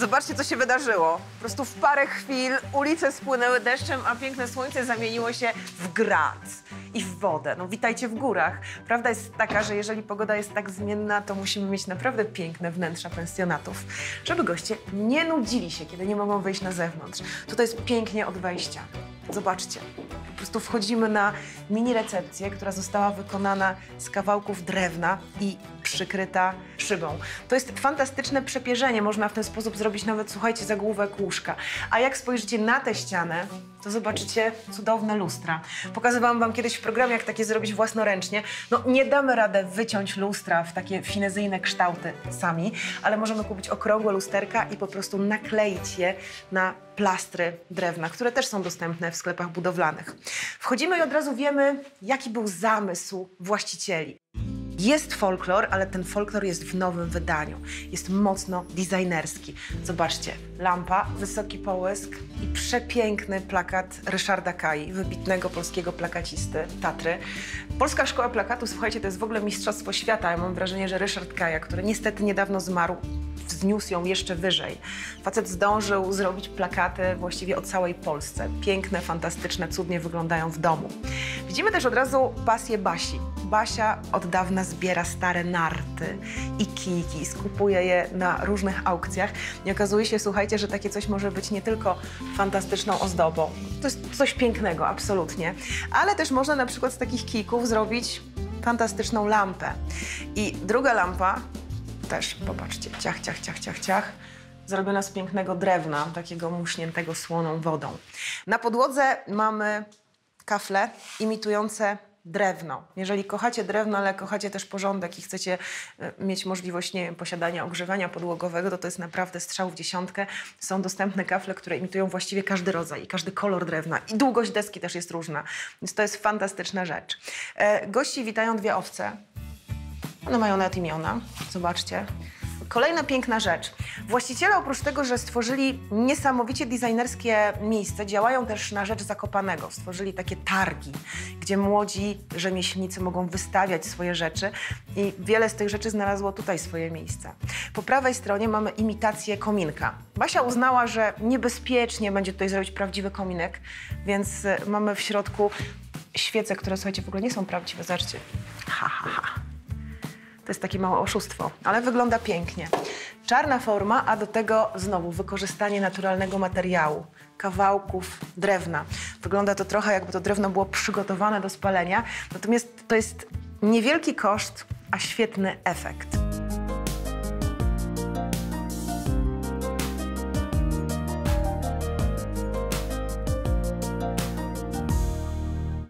Zobaczcie, co się wydarzyło. Po prostu w parę chwil ulice spłynęły deszczem, a piękne słońce zamieniło się w grat i w wodę. No witajcie w górach. Prawda jest taka, że jeżeli pogoda jest tak zmienna, to musimy mieć naprawdę piękne wnętrza pensjonatów, żeby goście nie nudzili się, kiedy nie mogą wyjść na zewnątrz. Tutaj jest pięknie od wejścia. Zobaczcie. Po prostu wchodzimy na mini recepcję, która została wykonana z kawałków drewna i przykryta szybą. To jest fantastyczne przepierzenie. Można w ten sposób zrobić nawet, słuchajcie, zagłówek łóżka. A jak spojrzycie na tę ścianę, to zobaczycie cudowne lustra. Pokazywałam wam kiedyś w programie, jak takie zrobić własnoręcznie. No nie damy radę wyciąć lustra w takie finezyjne kształty sami, ale możemy kupić okrągłe lusterka i po prostu nakleić je na plastry drewna, które też są dostępne w sklepach budowlanych. Wchodzimy i od razu wiemy, jaki był zamysł właścicieli. Jest folklor, ale ten folklor jest w nowym wydaniu. Jest mocno designerski. Zobaczcie, lampa, wysoki połysk i przepiękny plakat Ryszarda Kai, wybitnego polskiego plakacisty Tatry. Polska Szkoła Plakatu, słuchajcie, to jest w ogóle mistrzostwo świata. Ja mam wrażenie, że Ryszard Kaja, który niestety niedawno zmarł, wzniósł ją jeszcze wyżej. Facet zdążył zrobić plakaty właściwie o całej Polsce. Piękne, fantastyczne, cudnie wyglądają w domu. Widzimy też od razu pasję Basi. Basia od dawna zbiera stare narty i kijki, skupuje je na różnych aukcjach i okazuje się, słuchajcie, że takie coś może być nie tylko fantastyczną ozdobą. To jest coś pięknego, absolutnie, ale też można na przykład z takich kijków zrobić fantastyczną lampę. I druga lampa też, popatrzcie, ciach, ciach, ciach, ciach, ciach, zrobiona z pięknego drewna, takiego muśniętego słoną wodą. Na podłodze mamy kafle imitujące drewno. Jeżeli kochacie drewno, ale kochacie też porządek i chcecie mieć możliwość, nie wiem, posiadania ogrzewania podłogowego, to jest naprawdę strzał w dziesiątkę. Są dostępne kafle, które imitują właściwie każdy rodzaj i każdy kolor drewna. I długość deski też jest różna. Więc to jest fantastyczna rzecz. Gości witają dwie owce. One mają nawet imiona. Zobaczcie. Kolejna piękna rzecz. Właściciele oprócz tego, że stworzyli niesamowicie designerskie miejsce, działają też na rzecz Zakopanego. Stworzyli takie targi, gdzie młodzi rzemieślnicy mogą wystawiać swoje rzeczy i wiele z tych rzeczy znalazło tutaj swoje miejsce. Po prawej stronie mamy imitację kominka. Basia uznała, że niebezpiecznie będzie tutaj zrobić prawdziwy kominek, więc mamy w środku świece, które, słuchajcie, w ogóle nie są prawdziwe. Zobaczcie. Ha, ha, ha. To jest takie małe oszustwo, ale wygląda pięknie. Czarna forma, a do tego znowu wykorzystanie naturalnego materiału, kawałków drewna. Wygląda to trochę, jakby to drewno było przygotowane do spalenia, natomiast to jest niewielki koszt, a świetny efekt.